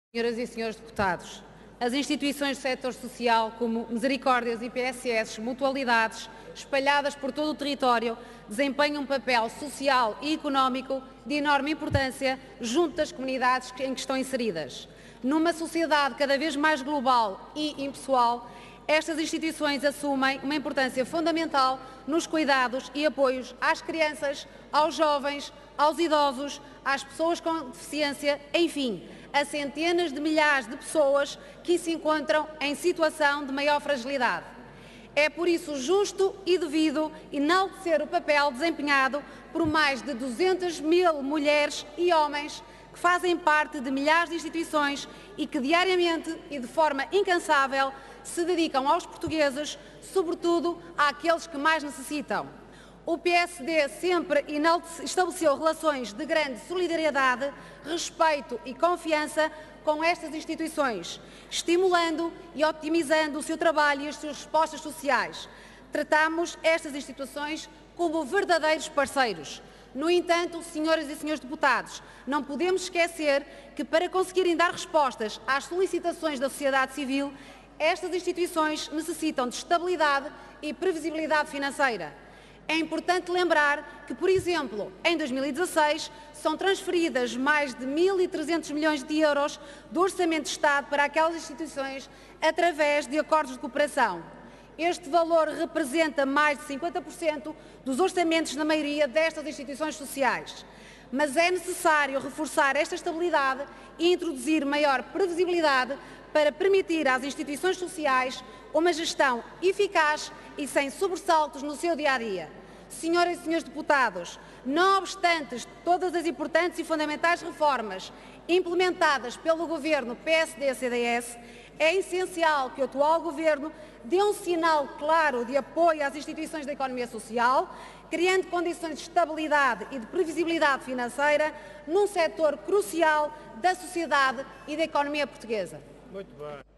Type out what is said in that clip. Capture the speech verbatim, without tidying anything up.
Senhoras e senhores deputados, as instituições do setor social, como Misericórdias, I P S S, mutualidades, espalhadas por todo o território, desempenham um papel social e económico de enorme importância junto das comunidades em que estão inseridas. Numa sociedade cada vez mais global e impessoal, estas instituições assumem uma importância fundamental nos cuidados e apoios às crianças, aos jovens, aos idosos, às pessoas com deficiência, enfim, a centenas de milhares de pessoas que se encontram em situação de maior fragilidade. É por isso justo e devido enaltecer o papel desempenhado por mais de duzentas mil mulheres e homens que fazem parte de milhares de instituições e que diariamente e de forma incansável se dedicam aos portugueses, sobretudo àqueles que mais necessitam. O P S D sempre estabeleceu relações de grande solidariedade, respeito e confiança com estas instituições, estimulando e otimizando o seu trabalho e as suas respostas sociais. Tratamos estas instituições como verdadeiros parceiros. No entanto, senhoras e senhores deputados, não podemos esquecer que, para conseguirem dar respostas às solicitações da sociedade civil, estas instituições necessitam de estabilidade e previsibilidade financeira. É importante lembrar que, por exemplo, em dois mil e dezasseis, são transferidas mais de mil e trezentos milhões de euros do Orçamento de Estado para aquelas instituições através de acordos de cooperação. Este valor representa mais de cinquenta por cento dos orçamentos na maioria destas instituições sociais. Mas é necessário reforçar esta estabilidade e introduzir maior previsibilidade para permitir às instituições sociais uma gestão eficaz e sem sobressaltos no seu dia-a-dia. Senhoras e senhores deputados, não obstante todas as importantes e fundamentais reformas implementadas pelo Governo P S D C D S, é essencial que o atual Governo dê um sinal claro de apoio às instituições da economia social, criando condições de estabilidade e de previsibilidade financeira num setor crucial da sociedade e da economia portuguesa. Muito bem.